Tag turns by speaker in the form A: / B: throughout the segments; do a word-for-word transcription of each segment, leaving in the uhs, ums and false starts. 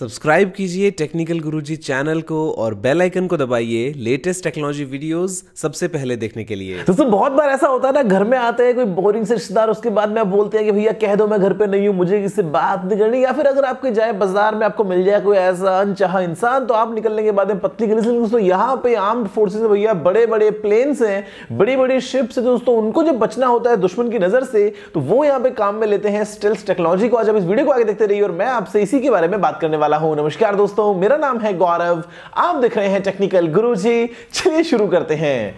A: Subscribe कीजिए technical गुरुजी channel को और बेल आइकन को दबाइए लेटेस्ट टेक्नोलॉजी वीडियोस सबसे पहले देखने के लिए।
B: दोस्तों बहुत बार ऐसा होता है ना, घर में आते हैं कोई बोरिंग से रिश्तेदार, उसके बाद में आप बोलते हैं कि भैया कह दो मैं घर पे नहीं हूं, मुझे किससे बात नहीं करनी। या फिर अगर आपके जाए बाजार में आपको मिल जाए कोई ऐसा अनचाहा इंसान तो आप निकलने के बाद में पत्नी गली से। दोस्तों यहाँ पे आर्म्ड फोर्सेस भैया बड़े बड़े प्लेन्स हैं, बड़ी बड़ी शिप्स है दोस्तों, उनको जब बचना होता है दुश्मन की नजर से तो वो यहाँ पे काम में लेते हैं स्टेल्थ टेक्नोलॉजी को। आज आप इस वीडियो को आगे देखते रहिए और मैं आपसे इसी के बारे में बात करने वाला हूं। नमस्कार दोस्तों, मेरा नाम है गौरव, आप देख रहे हैं टेक्निकल गुरुजी। चलिए शुरू करते हैं।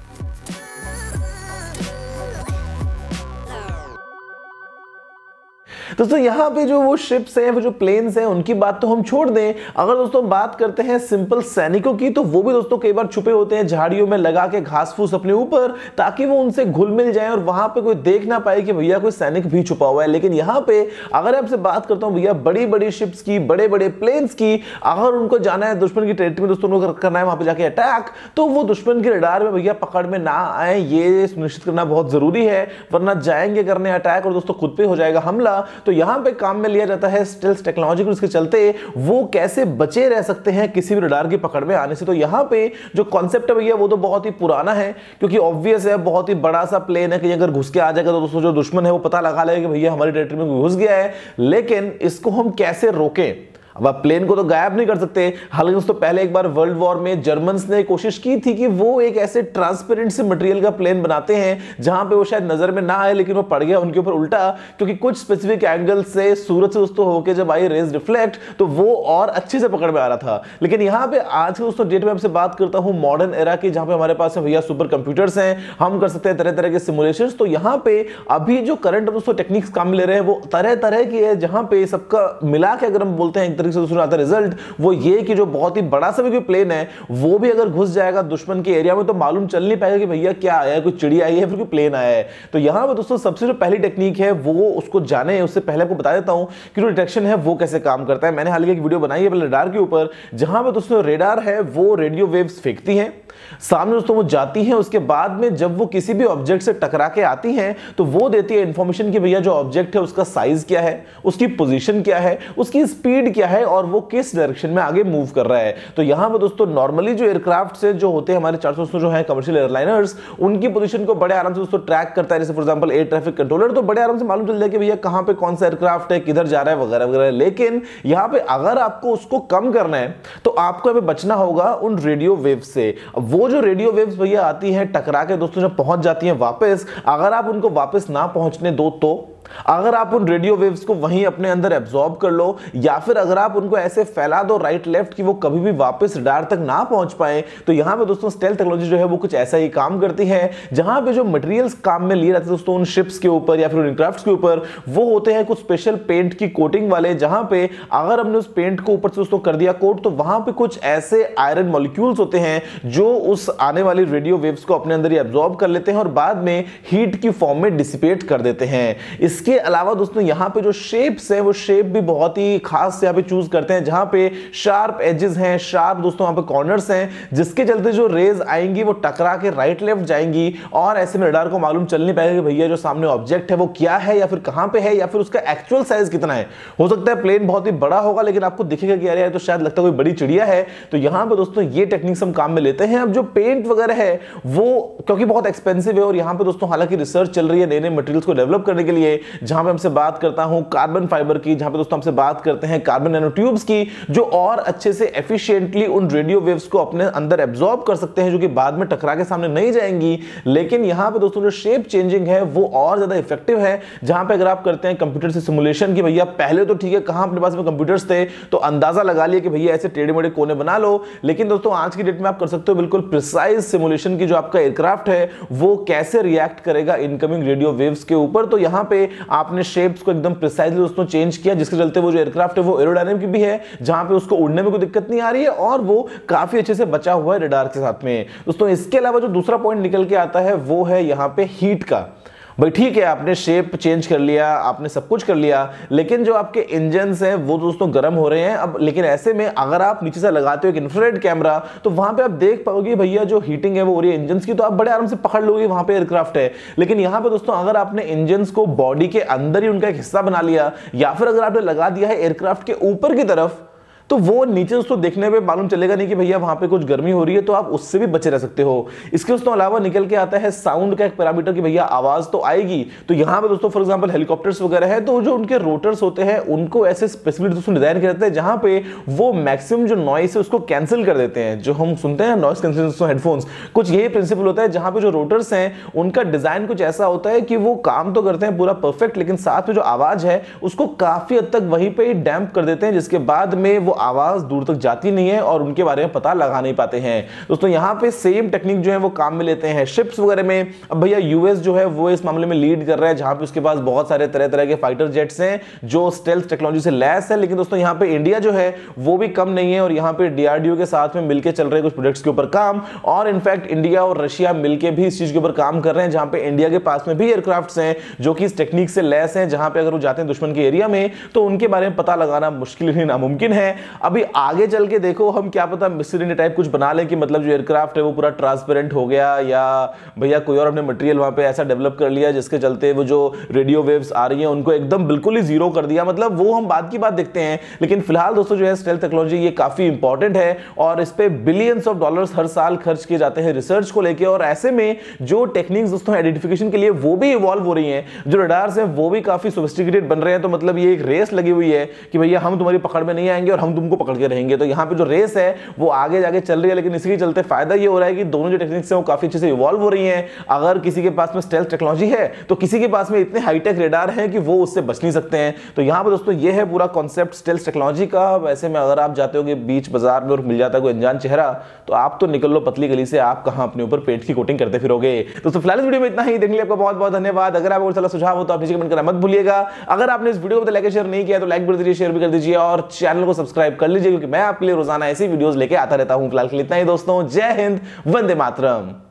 B: दोस्तों यहाँ पे जो वो शिप्स हैं, वो जो प्लेन्स हैं, उनकी बात तो हम छोड़ दें। अगर दोस्तों बात करते हैं सिंपल सैनिकों की, तो वो भी दोस्तों कई बार छुपे होते हैं झाड़ियों में लगा के घास फूस अपने ऊपर, ताकि वो उनसे घुल मिल जाए और वहां पे कोई देख ना पाए कि भैया कोई सैनिक भी छुपा हुआ है। लेकिन यहाँ पे अगर आपसे बात करता हूँ भैया बड़ी बड़ी शिप्स की, बड़े बड़े प्लेन्स की, अगर उनको जाना है दुश्मन की टेरिटरी में, दोस्तों उनको करना है वहां पे जाके अटैक, तो वो दुश्मन के रडार में भैया पकड़ में ना आए, ये सुनिश्चित करना बहुत जरूरी है, वरना जाएंगे करने अटैक और दोस्तों खुद पे हो जाएगा हमला। तो यहां पे काम में लिया जाता है स्टेल्थ टेक्नोलॉजी को, इसके चलते वो कैसे बचे रह सकते हैं किसी भी रडार की पकड़ में आने से। तो यहां पे जो कॉन्सेप्ट है भैया वो तो बहुत ही पुराना है, क्योंकि ऑब्वियस है बहुत ही बड़ा सा प्लेन है कि अगर घुस के आ जाएगा तो दोस्तों जो दुश्मन है वो पता लगा लेगा कि भैया हमारी टेरिटरी में घुस गया है। लेकिन इसको हम कैसे रोकें? अब आप प्लेन को तो गायब नहीं कर सकते। हालांकि दोस्तों पहले एक बार वर्ल्ड वॉर में जर्मन्स ने कोशिश की थी कि वो एक ऐसे ट्रांसपेरेंट से मटेरियल का प्लेन बनाते हैं जहां पे वो शायद नजर में ना आए, लेकिन वो पड़ गया उनके ऊपर उल्टा, क्योंकि कुछ स्पेसिफिक एंगल से सूरज से दोस्तों होकर जब आई रेज रिफ्लेक्ट तो वो और अच्छे से पकड़ में आ रहा था। लेकिन यहाँ पे आज के दोस्तों डेट में आपसे बात करता हूँ मॉडर्न एरा की, जहां पे हमारे पास भैया सुपर कंप्यूटर्स हैं, हम कर सकते हैं तरह तरह के सिमुलेशन। तो यहाँ पे अभी जो करंट दोस्तों टेक्निक्स काम ले रहे हैं वो तरह तरह की है, जहां पे सबका मिला के अगर हम बोलते हैं एक तरीके से दोस्तों आता रिजल्ट वो ये कि जो बहुत ही बड़ा सा भी कोई प्लेन है वो भी अगर घुस जाएगा दुश्मन के एरिया में तो मालूम चल नहीं पाएगा कि भैया क्या आया है, कोई चिड़िया आई है फिर कोई प्लेन आया है। तो यहां पर दोस्तों सबसे जो पहली टेक्निक है वो उसको जाने उससे पहले आपको बता देता हूं कि जो डिटेक्शन है वो कैसे काम करता है। मैंने हाल ही एक वीडियो बनाई है पहले रेडार के ऊपर, जहां पर दोस्तों रेडार है वो रेडियो वेव्स फेंकती हैं सामने दोस्तों, वो जाती हैं, उसके बाद में जब वो किसी भी ऑब्जेक्ट से टकरा के आती हैं तो वो देती है इंफॉर्मेशन कि भैया जो ऑब्जेक्ट है उसका साइज क्या है, उसकी पोजीशन क्या है, उसकी स्पीड क्या है और वो किस डायरेक्शन में आगे मूव कर रहा है। तो यहां पर दोस्तों नॉर्मली जो एयरक्राफ्ट से जो होते हैं हमारे चार सौ जो है कमर्शियल एयरलाइनर्स, उनकी पोजीशन को बड़े आराम से दोस्तों ट्रैक करता है। जैसे for example air traffic controller, तो बड़े आराम से मालूम चल जाए कि भैया कहां पे कौन सा एयरक्राफ्ट है, किधर जा रहा है वगैरह वगैरह। लेकिन यहां पे अगर आपको उसको कम करना है तो आपको यहां पे बचना होगा उन रेडियो वेव से। अब वो जो रेडियो वेव्स भैया आती हैं टकरा के दोस्तों जब पहुंच जाती हैं वापस, अगर आप उनको वापस ना पहुंचने दो तो अगर आप उन रेडियो वेव्स को वहीं अपने अंदर एब्जॉर्ब कर लो, या फिर अगर आप उनको ऐसे फैला दो राइट लेफ्ट कि वो कभी भी वापस रडार तक ना पहुंच पाए, तो यहां पे दोस्तों स्टेल्थ टेक्नोलॉजी जो है वो कुछ ऐसा ही काम करती है। जहां पे जो मटेरियल्स काम में लिए जाते हैं दोस्तों उन शिप्स के ऊपर या फिर उन एयरक्राफ्ट्स के ऊपर, वो होते हैं कुछ स्पेशल पेंट की कोटिंग वाले, जहां पे अगर हमने उस पेंट को ऊपर से दोस्तों कर दिया कोट तो वहां पे कुछ ऐसे आयरन मॉलिक्यूल्स होते हैं जो उस आने वाली रेडियो वेव्स को अपने अंदर ही एब्जॉर्ब कर लेते हैं और बाद में हीट की फॉर्म में डिसिपेट कर देते हैं। इसके अलावा दोस्तों यहां पे जो शेप्स हैं वो शेप भी बहुत ही खास यहां पे चूज करते हैं, जहां पे शार्प एजेस हैं, शार्प दोस्तों यहां पे कॉर्नर्स हैं, जिसके चलते जो रेज आएंगी वो टकरा के राइट लेफ्ट जाएंगी और ऐसे में रडार को मालूम चल नहीं पाएगा कि भैया जो सामने ऑब्जेक्ट है वो क्या है या फिर कहां पे है या फिर उसका एक्चुअल साइज कितना है। हो सकता है प्लेन बहुत ही बड़ा होगा लेकिन आपको दिखेगा कि अरे तो शायद लगता है कोई बड़ी चिड़िया है। तो यहां पे दोस्तों ये टेक्निक्स हम काम में लेते हैं। अब जो पेंट वगैरह है वो क्योंकि बहुत एक्सपेंसिव है और यहां पे दोस्तों हालांकि रिसर्च चल रही है नए नए मटेरियल्स को डेवलप करने के लिए, जहां पे हमसे बात करता हूं कार्बन फाइबर की, जहां पे दोस्तों हमसे बात करते हैं कार्बन नैनो ट्यूब्स की, जो और अच्छे से एफिशिएंटली उन रेडियो वेव्स को अपने अंदर एब्जॉर्ब कर सकते हैं, जो कि बाद में टकरा के सामने नहीं जाएंगी। लेकिन यहां पे दोस्तों जो शेप चेंजिंग है वो और ज्यादा इफेक्टिव है, जहां पे अगर आप करते हैं कंप्यूटर से सिमुलेशन की भैया पहले तो ठीक है कहां अपने पास में कंप्यूटर्स थे तो अंदाजा लगा लिया कि भैया ऐसे टेढ़े मेढ़े कोने बना लो, लेकिन दोस्तों आज की डेट में आप कर सकते हो बिल्कुल प्रिसाइज सिमुलेशन की जो आपका एयरक्राफ्ट है वो कैसे रिएक्ट करेगा इनकमिंग रेडियो वेव्स के ऊपर। तो यहां पे आपने शेप्स को एकदम प्रिसाइजली दोस्तों चेंज किया, जिसके चलते वो जो एयरक्राफ्ट है वो एरोडायनामिक भी है, जहां पे उसको उड़ने में कोई दिक्कत नहीं आ रही है और वो काफी अच्छे से बचा हुआ है रडार के साथ में। दोस्तों इसके अलावा जो दूसरा पॉइंट निकल के आता है वो है यहां पे हीट का। भाई ठीक है आपने शेप चेंज कर लिया, आपने सब कुछ कर लिया, लेकिन जो आपके इंजन्स हैं वो दोस्तों गर्म हो रहे हैं अब। लेकिन ऐसे में अगर आप नीचे से लगाते हो एक इंफ्रारेड कैमरा तो वहां पे आप देख पाओगे भैया जो हीटिंग है वो हो रही है इंजन्स की, तो आप बड़े आराम से पकड़ लोगे वहां पे एयरक्राफ्ट है। लेकिन यहां पे दोस्तों अगर आपने इंजन्स को बॉडी के अंदर ही उनका एक हिस्सा बना लिया या फिर अगर आपने लगा दिया है एयरक्राफ्ट के ऊपर की तरफ, तो वो नीचे दोस्तों देखने पे मालूम चलेगा नहीं कि भैया वहां पे कुछ गर्मी हो रही है, तो आप उससे भी बचे रह सकते हो। इसके दोस्तों अलावा निकल के आता है साउंड का एक पैरामीटर कि भैया आवाज तो आएगी। तो यहां पे दोस्तों फॉर एग्जांपल हेलीकॉप्टर्स वगैरह है, तो जो उनके रोटर्स होते हैं उनको ऐसे स्पेसिफिक दोस्तों डिजाइन किया जाता है जहां पे वो मैक्सिमम जो नॉइस है उसको कैंसिल कर देते हैं। जो हम सुनते हैं नॉइस कैंसिलेशन हेडफोन्स, कुछ यही प्रिंसिपल होता है जहां पे जो रोटर्स हैं उनका डिजाइन कुछ ऐसा होता है कि वो काम तो करते हैं पूरा परफेक्ट, लेकिन साथ में जो आवाज है उसको काफी हद तक वहीं पे डैम्प कर देते हैं, जिसके बाद में वो आवाज दूर तक जाती नहीं है और उनके बारे में पता लगा नहीं पाते हैं। दोस्तों यहां पे सेम टेक्निक जो है वो काम में लेते हैं शिप्स वगैरह में। अब भैया यूएस जो है वो इस मामले में लीड कर रहा है, जहां पे उसके पास बहुत सारे तरह तरह के फाइटर जेट्स हैं जो स्टेल्थ टेक्नोलॉजी से लैस है। लेकिन दोस्तों यहां पे इंडिया जो है वो भी कम नहीं है और यहां पे डीआरडीओ के साथ में मिलकर चल रहे कुछ प्रोजेक्ट्स के ऊपर काम, और इनफैक्ट इंडिया और रशिया मिलकर भी इस चीज के ऊपर काम कर रहे हैं, जहां पे इंडिया के पास में भी एयरक्राफ्ट्स हैं जो कि इस टेक्निक से लैस हैं, जहां पे अगर वो जाते हैं दुश्मन के एरिया में तो उनके बारे में पता लगाना मुश्किल ही नामुमकिन है। अभी आगे चल के देखो, हम क्या पता मिस्टर इंडिया टाइप कुछ बना लें कि मतलब जो एयरक्राफ्ट है वो पूरा ट्रांसपेरेंट हो गया, या भैया कोई और अपने मटेरियल वहां पे ऐसा डेवलप कर लिया जिसके चलते वो जो रेडियो वेव्स आ रही हैं उनको एकदम बिल्कुल ही जीरो कर दिया। मतलब वो हम बाद की बात देखते हैं, लेकिन फिलहाल दोस्तों जो है स्टेल्थ टेक्नोलॉजी ये काफी इंपॉर्टेंट है और इस पे बिलियंस ऑफ डॉलर्स हर साल खर्च किए जाते हैं रिसर्च को लेकर। और ऐसे में जो टेक्निक्स दोस्तों आइडेंटिफिकेशन के लिए वो भी इवॉल्व हो रही हैं, जो रडार्स हैं वो भी काफी सोफिस्टिकेटेड बन रहे हैं। तो मतलब ये एक रेस लगी हुई है कि भैया हम तुम्हारी पकड़ में नहीं आएंगे और हम तुमको पकड़ के रहेंगे। तो यहाँ पे जो रेस है वो आगे जाके चल रही है, लेकिन इसी के चलते फायदा ये हो रहा है कि दोनों जो टेक्निक्स हैं वो काफी अच्छे से इवॉल्व हो रही हैं। अगर किसी के पास में स्टेल्थ टेक्नोलॉजी है तो किसी के पास में इतने हाईटेक रेडार हैं कि वो उससे बच नहीं सकते हैं। तो यहाँ पे दोस्तों ये है पूरा कॉन्सेप्ट स्टेल्थ टेक्नोलॉजी का। वैसे में अगर आप जाते हो कि बीच बाजार में और मिल जाता है कोई अनजान चेहरा, तो आप तो निकल लो पतली गली से, आप कहां अपने ऊपर पेट की कोटिंग करते फिरोगे। दोस्तों फिलहाल इस वीडियो में इतना ही, देखने के लिए आपका बहुत बहुत धन्यवाद। अगर आपको कोई सुझाव हो तो आप नीचे कमेंट करना मत भूलिएगा। अगर आपने इस वीडियो को लाइक शेयर नहीं किया तो लाइक कर दीजिए, शेयर भी कर दीजिए और चैनल को सब्सक्राइब कर लीजिए, क्योंकि मैं आपके लिए रोजाना ऐसी वीडियोस लेके आता रहता हूं। फिलहाल के लिए इतना ही दोस्तों, जय हिंद, वंदे मातरम।